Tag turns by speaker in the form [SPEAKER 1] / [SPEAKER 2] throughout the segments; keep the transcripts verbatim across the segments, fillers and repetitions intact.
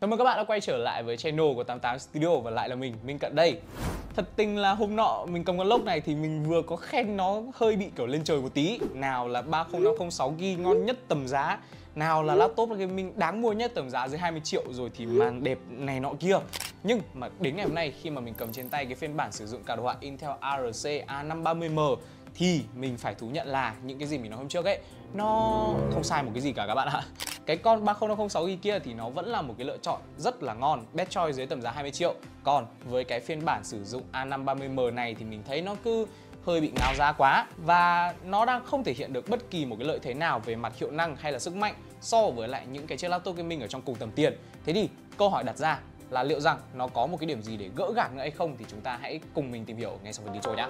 [SPEAKER 1] Chào mừng các bạn đã quay trở lại với channel của tám tám Studio và lại là mình, Minh Cận đây. Thật tình là hôm nọ mình cầm con lốc này thì mình vừa có khen nó hơi bị kiểu lên trời một tí. Nào là ba không năm không sáu gi-ga-bai ngon nhất tầm giá, nào là laptop gaming đáng mua nhất tầm giá dưới hai mươi triệu, rồi thì màn đẹp này nọ kia. Nhưng mà đến ngày hôm nay khi mà mình cầm trên tay cái phiên bản sử dụng cả đồ họa Intel A R C A năm ba mươi M thì mình phải thú nhận là những cái gì mình nói hôm trước ấy nó không sai một cái gì cả các bạn ạ. Cái con ba không năm không sáu gi-ga-bai kia thì nó vẫn là một cái lựa chọn rất là ngon, best choice dưới tầm giá hai mươi triệu. Còn với cái phiên bản sử dụng A năm ba mươi M này thì mình thấy nó cứ hơi bị ngáo giá quá, và nó đang không thể hiện được bất kỳ một cái lợi thế nào về mặt hiệu năng hay là sức mạnh so với lại những cái chiếc laptop gaming ở trong cùng tầm tiền. Thế thì câu hỏi đặt ra là liệu rằng nó có một cái điểm gì để gỡ gạc nữa hay không, thì chúng ta hãy cùng mình tìm hiểu ngay sau phần intro nhé.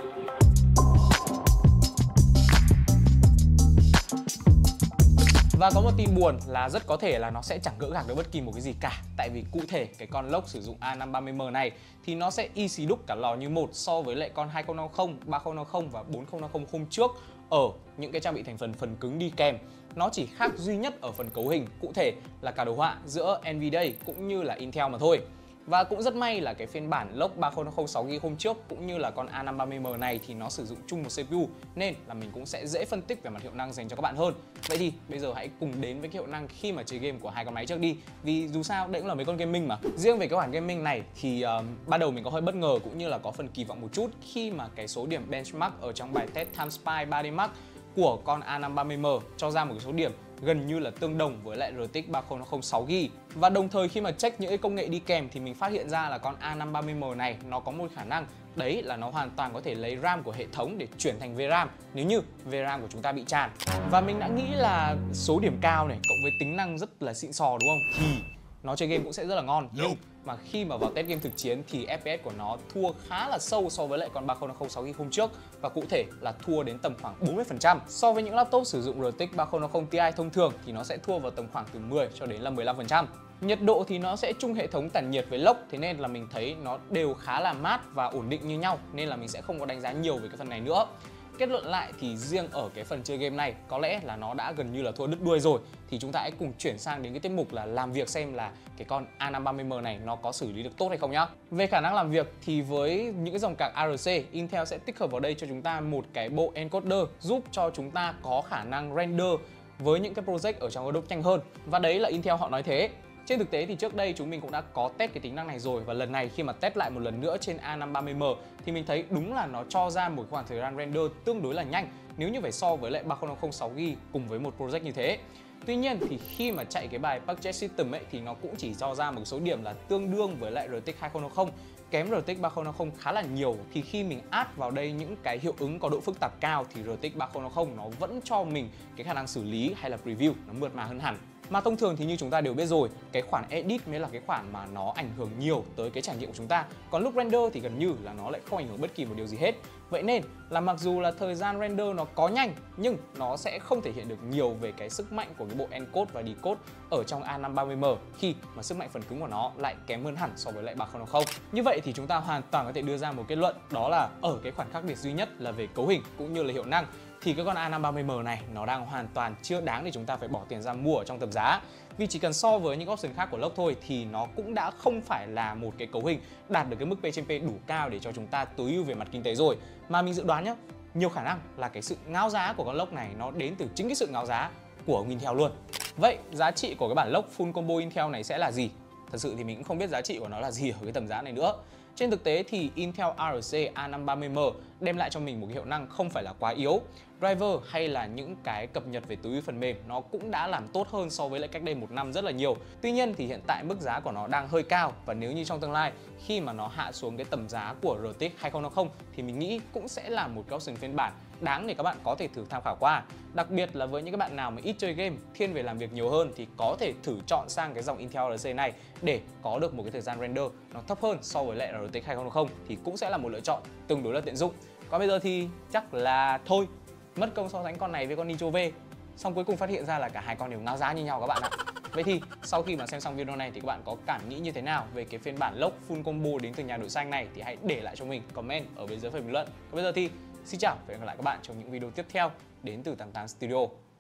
[SPEAKER 1] Và có một tin buồn là rất có thể là nó sẽ chẳng gỡ gạc được bất kỳ một cái gì cả. Tại vì cụ thể cái con lốc sử dụng A năm ba mươi M này thì nó sẽ y xì đúc cả lò như một so với lại con hai không năm không, ba không năm không và bốn không năm không hôm trước ở những cái trang bị thành phần phần cứng đi kèm. Nó chỉ khác duy nhất ở phần cấu hình, cụ thể là cả đồ họa giữa Nvidia cũng như là Intel mà thôi. Và cũng rất may là cái phiên bản lốc ba không năm không sáu gi-ga-bai hôm trước cũng như là con A năm ba mươi M này thì nó sử dụng chung một xê pê u, nên là mình cũng sẽ dễ phân tích về mặt hiệu năng dành cho các bạn hơn. Vậy thì bây giờ hãy cùng đến với cái hiệu năng khi mà chơi game của hai con máy trước đi. Vì dù sao đây cũng là mấy con gaming mà. Riêng về cái khoản gaming này thì uh, ban đầu mình có hơi bất ngờ cũng như là có phần kỳ vọng một chút khi mà cái số điểm benchmark ở trong bài test TimeSpy ba D Mark của con A năm ba mươi M cho ra một cái số điểm gần như là tương đồng với lại R T X ba không năm không sáu gi-ga-bai. Và đồng thời khi mà check những cái công nghệ đi kèm thì mình phát hiện ra là con A năm ba mươi M này nó có một khả năng, đấy là nó hoàn toàn có thể lấy RAM của hệ thống để chuyển thành vê ram nếu như vê ram của chúng ta bị tràn. Và mình đã nghĩ là số điểm cao này cộng với tính năng rất là xịn sò đúng không, thì nó chơi game cũng sẽ rất là ngon. Nhưng mà khi mà vào test game thực chiến thì ép pê ét của nó thua khá là sâu so với lại con ba không năm không sáu gi-ga-bai hôm trước, và cụ thể là thua đến tầm khoảng bốn mươi phần trăm. So với những laptop sử dụng R T X ba không năm không Ti thông thường thì nó sẽ thua vào tầm khoảng từ mười cho đến là mười lăm phần trăm. Nhiệt độ thì nó sẽ chung hệ thống tản nhiệt với lốc, thế nên là mình thấy nó đều khá là mát và ổn định như nhau, nên là mình sẽ không có đánh giá nhiều về cái phần này nữa. Kết luận lại thì riêng ở cái phần chơi game này có lẽ là nó đã gần như là thua đứt đuôi rồi. Thì chúng ta hãy cùng chuyển sang đến cái tiết mục là làm việc xem là cái con A năm ba mươi M này nó có xử lý được tốt hay không nhá. Về khả năng làm việc thì với những cái dòng card A R C, Intel sẽ tích hợp vào đây cho chúng ta một cái bộ encoder giúp cho chúng ta có khả năng render với những cái project ở trong Adobe nhanh hơn. Và đấy là Intel họ nói thế. Trên thực tế thì trước đây chúng mình cũng đã có test cái tính năng này rồi, và lần này khi mà test lại một lần nữa trên A năm ba mươi M thì mình thấy đúng là nó cho ra một khoảng thời gian render tương đối là nhanh nếu như phải so với lại ba không năm không sáu gi-ga-bai cùng với một project như thế. Tuy nhiên thì khi mà chạy cái bài Budget System ấy thì nó cũng chỉ cho ra một số điểm là tương đương với lại R T X hai không năm không, kém R T X ba không năm không khá là nhiều. Thì khi mình add vào đây những cái hiệu ứng có độ phức tạp cao thì R T X ba không năm không nó vẫn cho mình cái khả năng xử lý hay là preview nó mượt mà hơn hẳn. Mà thông thường thì như chúng ta đều biết rồi, cái khoản edit mới là cái khoản mà nó ảnh hưởng nhiều tới cái trải nghiệm của chúng ta. Còn lúc render thì gần như là nó lại không ảnh hưởng bất kỳ một điều gì hết. Vậy nên là mặc dù là thời gian render nó có nhanh nhưng nó sẽ không thể hiện được nhiều về cái sức mạnh của cái bộ encode và decode ở trong A năm ba mươi M, khi mà sức mạnh phần cứng của nó lại kém hơn hẳn so với lại ba không năm không. Như vậy thì chúng ta hoàn toàn có thể đưa ra một kết luận, đó là ở cái khoản khác biệt duy nhất là về cấu hình cũng như là hiệu năng thì cái con A năm ba mươi M này nó đang hoàn toàn chưa đáng để chúng ta phải bỏ tiền ra mua ở trong tầm giá. Vì chỉ cần so với những option khác của lốc thôi thì nó cũng đã không phải là một cái cấu hình đạt được cái mức P trên P đủ cao để cho chúng ta tối ưu về mặt kinh tế rồi. Mà mình dự đoán nhá, nhiều khả năng là cái sự ngáo giá của con lốc này nó đến từ chính cái sự ngáo giá của Intel luôn. Vậy giá trị của cái bản lốc full combo Intel này sẽ là gì? Thật sự thì mình cũng không biết giá trị của nó là gì ở cái tầm giá này nữa. Trên thực tế thì Intel A R C A năm ba mươi M đem lại cho mình một cái hiệu năng không phải là quá yếu. Driver hay là những cái cập nhật về tối ưu phần mềm nó cũng đã làm tốt hơn so với lại cách đây một năm rất là nhiều. Tuy nhiên thì hiện tại mức giá của nó đang hơi cao, và nếu như trong tương lai khi mà nó hạ xuống cái tầm giá của R T X hai không năm không thì mình nghĩ cũng sẽ là một cái option phiên bản đáng để các bạn có thể thử tham khảo qua. Đặc biệt là với những các bạn nào mà ít chơi game, thiên về làm việc nhiều hơn thì có thể thử chọn sang cái dòng Intel A R C này để có được một cái thời gian render nó thấp hơn so với lại R T X hai không năm không, thì cũng sẽ là một lựa chọn tương đối là tiện dụng. Còn bây giờ thì chắc là thôi, mất công so sánh con này với con Nitro V, xong cuối cùng phát hiện ra là cả hai con đều ngáo giá như nhau các bạn ạ. Vậy thì sau khi mà xem xong video này thì các bạn có cảm nghĩ như thế nào về cái phiên bản lốc full combo đến từ nhà đổi xanh này thì hãy để lại cho mình comment ở bên dưới phần bình luận. Còn bây giờ thì xin chào và hẹn gặp lại các bạn trong những video tiếp theo đến từ tám tám Studio.